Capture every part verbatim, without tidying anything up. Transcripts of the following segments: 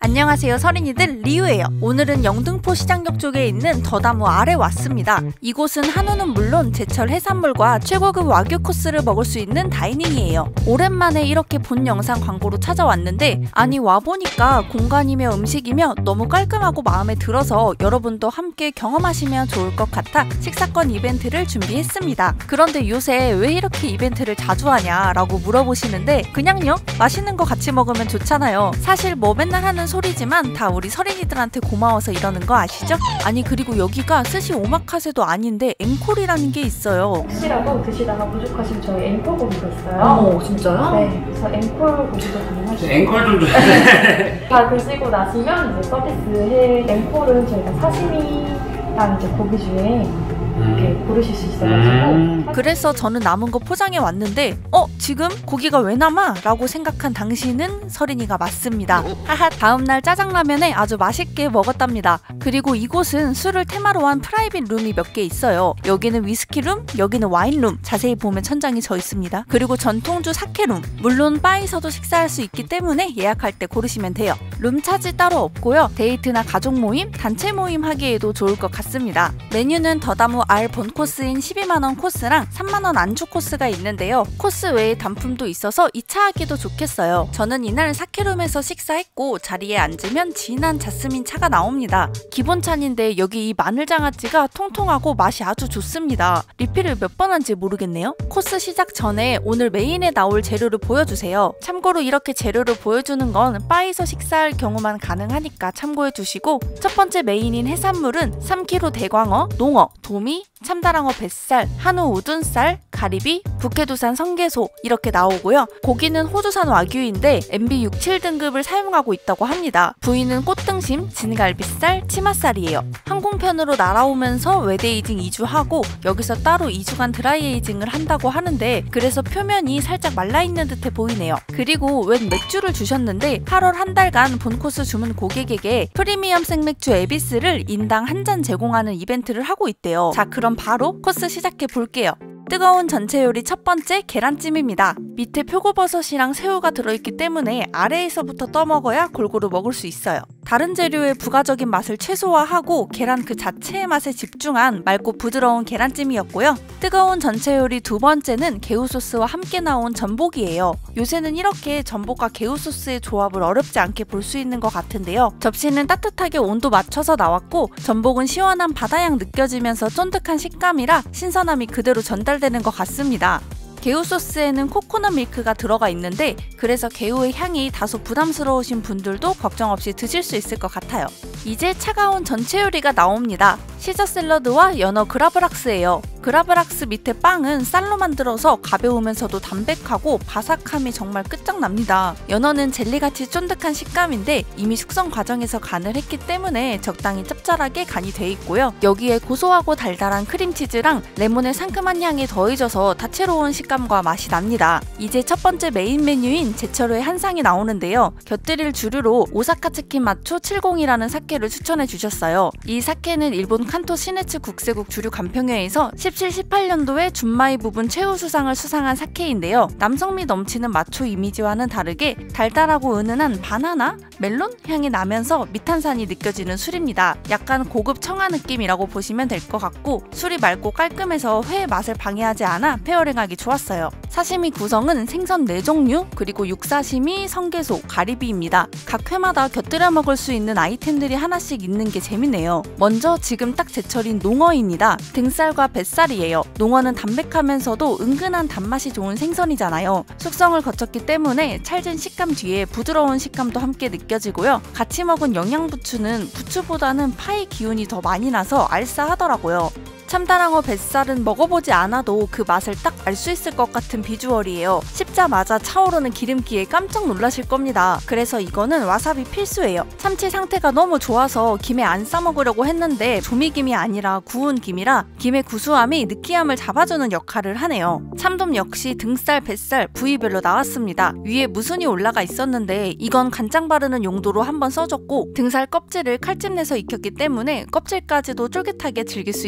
안녕하세요, 서린이들 리우예요. 오늘은 영등포 시장역 쪽에 있는 더다무 알에 왔습니다. 이곳은 한우는 물론 제철 해산물과 최고급 와규 코스를 먹을 수 있는 다이닝이에요. 오랜만에 이렇게 본 영상 광고로 찾아왔는데 아니 와보니까 공간이며 음식이며 너무 깔끔하고 마음에 들어서 여러분도 함께 경험하시면 좋을 것 같아 식사권 이벤트를 준비했습니다. 그런데 요새 왜 이렇게 이벤트를 자주 하냐 라고 물어보시는데 그냥요, 맛있는 거 같이 먹으면 좋잖아요. 사실 뭐 맨날 하는 소리지만 다 우리 서린이들한테 고마워서 이러는 거 아시죠? 아니 그리고 여기가 스시 오마카세도 아닌데 앵콜이라는 게 있어요. 혹시라도 드시다가 부족하시면 저희 앵콜 고기도 있어요. 어 진짜요? 네, 그래서 앵콜 고기도 가능하시고 앵콜 좀 주세요. 다 드시고 나시면 이제 서비스해 앵콜은 저희가 사시미랑 이제 고기 중에 이렇게 고르실 수 있어가지고 음. 그래서 저는 남은 거 포장해 왔는데 어? 지금 고기가 왜 남아? 라고 생각한 당신은 서린이가 맞습니다. 하하, 다음날 짜장라면에 아주 맛있게 먹었답니다. 그리고 이곳은 술을 테마로 한 프라이빗 룸이 몇 개 있어요. 여기는 위스키룸, 여기는 와인룸, 자세히 보면 천장이 져 있습니다. 그리고 전통주 사케룸, 물론 바에서도 식사할 수 있기 때문에 예약할 때 고르시면 돼요. 룸 차지 따로 없고요. 데이트나 가족 모임, 단체 모임 하기에도 좋을 것 같습니다. 메뉴는 더다무 알 본 코스인 십이만 원 코스랑 삼만 원 안주 코스가 있는데요. 코스 외에 단품도 있어서 이 차 하기도 좋겠어요. 저는 이날 사케룸에서 식사했고 자리에 앉으면 진한 자스민 차가 나옵니다. 기본찬인데 여기 이 마늘장아찌가 통통하고 맛이 아주 좋습니다. 리필을 몇 번 한지 모르겠네요. 코스 시작 전에 오늘 메인에 나올 재료를 보여주세요. 참고로 이렇게 재료를 보여주는 건 바에서 식사할 경우만 가능하니까 참고해 두시고 첫 번째 메인인 해산물은 삼 킬로그램 대광어, 농어, 도미, 참다랑어 뱃살, 한우 우둔살, 가리비, 북해두산 성게소 이렇게 나오고요. 고기는 호주산 와규인데 엠비 육, 칠 등급을 사용하고 있다고 합니다. 부위는 꽃등심, 진갈비살, 치맛살이에요. 항공편으로 날아오면서 웨데이징 이 주 하고 여기서 따로 이 주간 드라이에이징을 한다고 하는데 그래서 표면이 살짝 말라있는 듯해 보이네요. 그리고 웬 맥주를 주셨는데 팔월 한 달간 본코스 주문 고객에게 프리미엄 생맥주 에비스를 인당 한 잔 제공하는 이벤트를 하고 있대요. 자, 그럼 바로 코스 시작해 볼게요. 뜨거운 전체 요리 첫 번째 계란찜입니다. 밑에 표고버섯이랑 새우가 들어있기 때문에 아래에서부터 떠먹어야 골고루 먹을 수 있어요. 다른 재료의 부가적인 맛을 최소화하고 계란 그 자체의 맛에 집중한 맑고 부드러운 계란찜이었고요. 뜨거운 전체 요리 두 번째는 개우소스와 함께 나온 전복이에요. 요새는 이렇게 전복과 개우소스의 조합을 어렵지 않게 볼 수 있는 것 같은데요. 접시는 따뜻하게 온도 맞춰서 나왔고 전복은 시원한 바다향 느껴지면서 쫀득한 식감이라 신선함이 그대로 전달되는 것 같습니다. 개우 소스에는 코코넛 밀크가 들어가 있는데 그래서 개우의 향이 다소 부담스러우신 분들도 걱정 없이 드실 수 있을 것 같아요. 이제 차가운 전체 요리가 나옵니다. 시저 샐러드와 연어 그라브락스예요. 그라브락스 밑에 빵은 쌀로 만들어서 가벼우면서도 담백하고 바삭함이 정말 끝장납니다. 연어는 젤리같이 쫀득한 식감인데 이미 숙성 과정에서 간을 했기 때문에 적당히 짭짤하게 간이 돼 있고요. 여기에 고소하고 달달한 크림치즈랑 레몬의 상큼한 향이 더해져서 다채로운 식감과 맛이 납니다. 이제 첫 번째 메인 메뉴인 제철회 한상이 나오는데요. 곁들일 주류로 오사카 치킨 마초 칠십이라는 사케를 추천해 주셨어요. 이 사케는 일본 칸토 시네츠 국제국 주류 간평회에서 십칠, 십팔 년도에 준마이 부분 최우수상을 수상한 사케인데요. 남성미 넘치는 마초 이미지와는 다르게 달달하고 은은한 바나나, 멜론 향이 나면서 미탄산이 느껴지는 술입니다. 약간 고급 청아 느낌이라고 보시면 될 것 같고 술이 맑고 깔끔해서 회의 맛을 방해하지 않아 페어링하기 좋았어요. 사시미 구성은 생선 네 종류, 그리고 육사시미, 성게소, 가리비입니다. 각 회마다 곁들여 먹을 수 있는 아이템들이 하나씩 있는 게 재밌네요. 먼저 지금 딱 제철인 농어입니다. 등살과 뱃살이에요. 농어는 담백하면서도 은근한 단맛이 좋은 생선이잖아요. 숙성을 거쳤기 때문에 찰진 식감 뒤에 부드러운 식감도 함께 느껴지고요. 같이 먹은 영양부추는 부추보다는 파의 기운이 더 많이 나서 알싸하더라고요. 참다랑어 뱃살은 먹어보지 않아도 그 맛을 딱 알 수 있을 것 같은 비주얼이에요. 씹자마자 차오르는 기름기에 깜짝 놀라실 겁니다. 그래서 이거는 와사비 필수예요. 참치 상태가 너무 좋아서 김에 안 싸먹으려고 했는데 조미김이 아니라 구운 김이라 김의 구수함이 느끼함을 잡아주는 역할을 하네요. 참돔 역시 등살, 뱃살 부위별로 나왔습니다. 위에 무순이 올라가 있었는데 이건 간장 바르는 용도로 한번 써줬고 등살 껍질을 칼집 내서 익혔기 때문에 껍질까지도 쫄깃하게 즐길 수 있어요.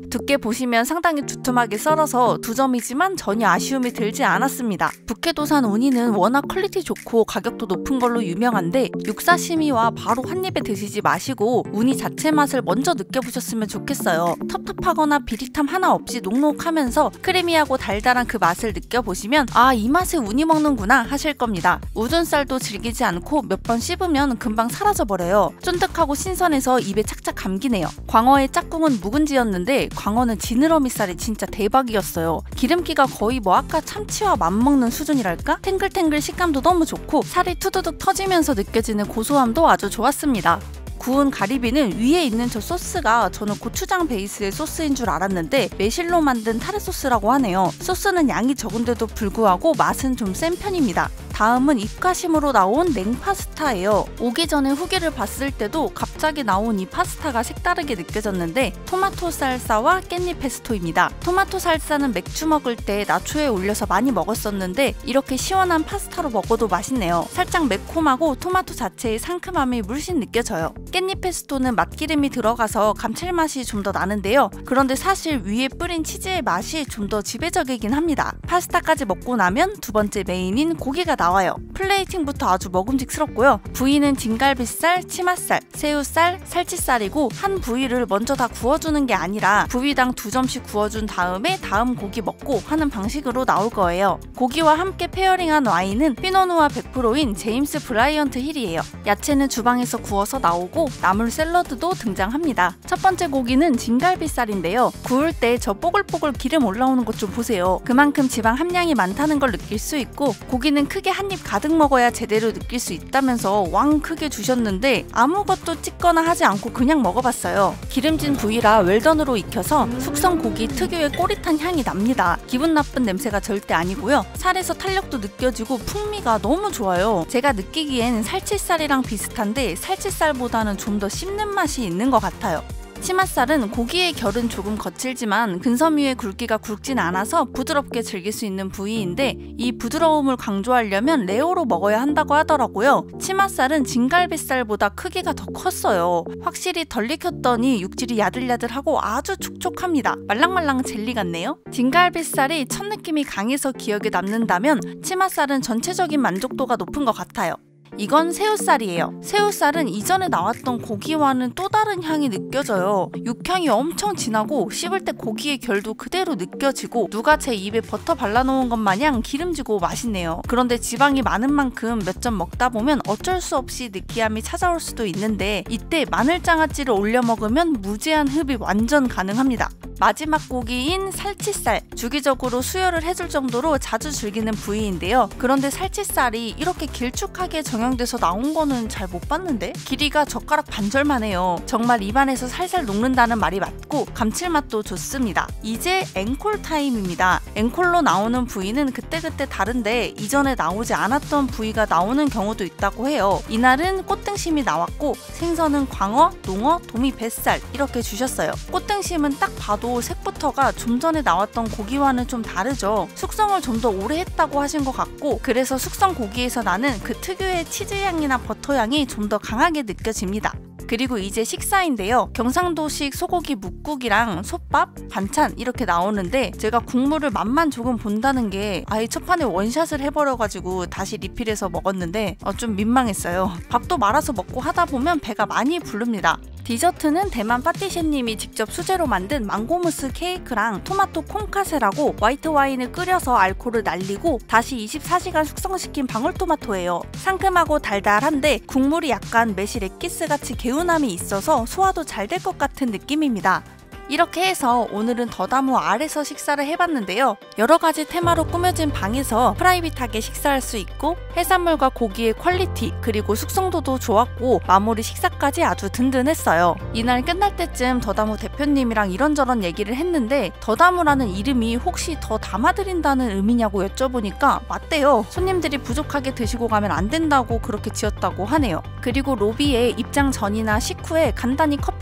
두께 보시면 상당히 두툼하게 썰어서 두 점이지만 전혀 아쉬움이 들지 않았습니다. 북해도산 우니는 워낙 퀄리티 좋고 가격도 높은 걸로 유명한데 육사시미와 바로 한 입에 드시지 마시고 우니 자체 맛을 먼저 느껴보셨으면 좋겠어요. 텁텁하거나 비릿함 하나 없이 녹록하면서 크리미하고 달달한 그 맛을 느껴보시면 아, 이 맛에 우니 먹는구나 하실 겁니다. 우둔살도 질기지 않고 몇 번 씹으면 금방 사라져버려요. 쫀득하고 신선해서 입에 착착 감기네요. 광어의 짝꿍은 묵은지였는데 광어는 지느러미살이 진짜 대박이었어요. 기름기가 거의 뭐 아까 참치와 맞먹는 수준이랄까? 탱글탱글 식감도 너무 좋고 살이 투두둑 터지면서 느껴지는 고소함도 아주 좋았습니다. 구운 가리비는 위에 있는 저 소스가 저는 고추장 베이스의 소스인 줄 알았는데 매실로 만든 타르 소스라고 하네요. 소스는 양이 적은데도 불구하고 맛은 좀 센 편입니다. 다음은 입가심으로 나온 냉파스타예요. 오기 전에 후기를 봤을 때도 갑자기 나온 이 파스타가 색다르게 느껴졌는데 토마토 살사와 깻잎 페스토입니다. 토마토 살사는 맥주 먹을 때 나초에 올려서 많이 먹었었는데 이렇게 시원한 파스타로 먹어도 맛있네요. 살짝 매콤하고 토마토 자체의 상큼함이 물씬 느껴져요. 깻잎 페스토는 맛기름이 들어가서 감칠맛이 좀 더 나는데요. 그런데 사실 위에 뿌린 치즈의 맛이 좀 더 지배적이긴 합니다. 파스타까지 먹고 나면 두 번째 메인인 고기가 나와요. 플레이팅부터 아주 먹음직스럽고요. 부위는 진갈비살, 치맛살, 새우살, 살치살이고 한 부위를 먼저 다 구워주는 게 아니라 부위당 두 점씩 구워준 다음에 다음 고기 먹고 하는 방식으로 나올 거예요. 고기와 함께 페어링한 와인은 피노누아 백 퍼센트인 제임스 브라이언트 힐이에요. 야채는 주방에서 구워서 나오고 나물 샐러드도 등장합니다. 첫 번째 고기는 진갈비살인데요. 구울 때 저 뽀글뽀글 기름 올라오는 것 좀 보세요. 그만큼 지방 함량이 많다는 걸 느낄 수 있고 고기는 크게 한 입 가득 먹어야 제대로 느낄 수 있다면서 왕 크게 주셨는데 아무것도 찍거나 하지 않고 그냥 먹어봤어요. 기름진 부위라 웰던으로 익혀서 숙성 고기 특유의 꼬릿한 향이 납니다. 기분 나쁜 냄새가 절대 아니고요. 살에서 탄력도 느껴지고 풍미가 너무 좋아요. 제가 느끼기엔 살치살이랑 비슷한데 살치살보다는 좀 더 씹는 맛이 있는 것 같아요. 치맛살은 고기의 결은 조금 거칠지만 근섬 위의 굵기가 굵진 않아서 부드럽게 즐길 수 있는 부위인데 이 부드러움을 강조하려면 레어로 먹어야 한다고 하더라고요. 치맛살은 진갈비살보다 크기가 더 컸어요. 확실히 덜 익혔더니 육질이 야들야들하고 아주 촉촉합니다. 말랑말랑 젤리 같네요. 진갈비살이 첫 느낌이 강해서 기억에 남는다면 치맛살은 전체적인 만족도가 높은 것 같아요. 이건 새우살이에요. 새우살은 이전에 나왔던 고기와는 또 다른 향이 느껴져요. 육향이 엄청 진하고 씹을 때 고기의 결도 그대로 느껴지고 누가 제 입에 버터 발라놓은 것 마냥 기름지고 맛있네요. 그런데 지방이 많은 만큼 몇 점 먹다 보면 어쩔 수 없이 느끼함이 찾아올 수도 있는데 이때 마늘장아찌를 올려 먹으면 무제한 흡입 완전 가능합니다. 마지막 고기인 살치살, 주기적으로 수혈을 해줄 정도로 자주 즐기는 부위인데요. 그런데 살치살이 이렇게 길쭉하게 정형돼서 나온 거는 잘 못 봤는데? 길이가 젓가락 반절만 해요. 정말 입안에서 살살 녹는다는 말이 맞고 감칠맛도 좋습니다. 이제 앵콜 타임입니다. 앵콜로 나오는 부위는 그때그때 다른데 이전에 나오지 않았던 부위가 나오는 경우도 있다고 해요. 이날은 꽃등심이 나왔고 생선은 광어, 농어, 도미, 뱃살 이렇게 주셨어요. 꽃등심은 딱 봐도 색부터가 좀 전에 나왔던 고기와는 좀 다르죠. 숙성을 좀 더 오래 했다고 하신 것 같고 그래서 숙성 고기에서 나는 그 특유의 치즈향이나 버터향이 좀 더 강하게 느껴집니다. 그리고 이제 식사인데요. 경상도식 소고기 묵국이랑 솥밥, 반찬 이렇게 나오는데 제가 국물을 맛만 조금 본다는 게 아예 첫판에 원샷을 해버려가지고 다시 리필해서 먹었는데 어, 좀 민망했어요. 밥도 말아서 먹고 하다 보면 배가 많이 부릅니다. 디저트는 대만 파티셰님이 직접 수제로 만든 망고무스 케이크랑 토마토 콩카세라고 화이트 와인을 끓여서 알코올을 날리고 다시 이십사 시간 숙성시킨 방울토마토예요. 상큼하고 달달한데 국물이 약간 매실 엑기스같이 개운함이 있어서 소화도 잘 될 것 같은 느낌입니다. 이렇게 해서 오늘은 더다무 R에서 식사를 해봤는데요. 여러가지 테마로 꾸며진 방에서 프라이빗하게 식사할 수 있고 해산물과 고기의 퀄리티 그리고 숙성도도 좋았고 마무리 식사까지 아주 든든했어요. 이날 끝날 때쯤 더다무 대표님이랑 이런저런 얘기를 했는데 더다무라는 이름이 혹시 더 담아드린다는 의미냐고 여쭤보니까 맞대요. 손님들이 부족하게 드시고 가면 안 된다고 그렇게 지었다고 하네요. 그리고 로비에 입장 전이나 식후에 간단히 커피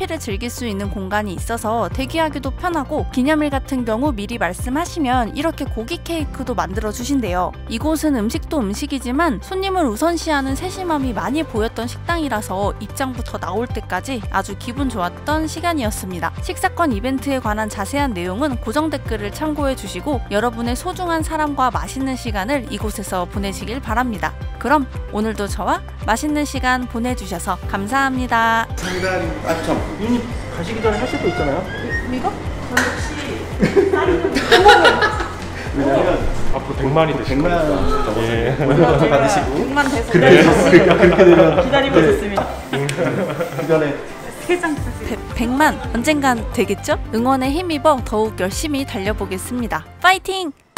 커피를 즐길 수 있는 공간이 있어서 대기하기도 편하고 기념일 같은 경우 미리 말씀하시면 이렇게 고기 케이크도 만들어 주신대요. 이곳은 음식도 음식이지만 손님을 우선시하는 세심함이 많이 보였던 식당이라서 입장부터 나올 때까지 아주 기분 좋았던 시간이었습니다. 식사권 이벤트에 관한 자세한 내용은 고정 댓글을 참고해 주시고 여러분의 소중한 사람과 맛있는 시간을 이곳에서 보내시길 바랍니다. 그럼 오늘도 저와 맛있는 시간 보내주셔서 감사합니다. 상단 아참 유닛 가시기 전에 하실 거 있잖아요. 이거? 왜냐면 앞으로 백만이 되실 백만 거니까. 적어서 예. 먼저 받으시고 백만 돼서 그렇게 되면 기다리고 있었습니다. 그 전에 백만 언젠간 되겠죠? 응원에 힘입어 더욱 열심히 달려보겠습니다. 파이팅!